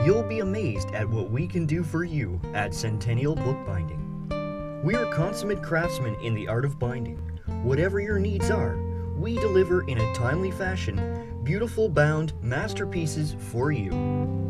You'll be amazed at what we can do for you at Centennial Bookbinding. We are consummate craftsmen in the art of binding. Whatever your needs are, we deliver in a timely fashion beautiful bound masterpieces for you.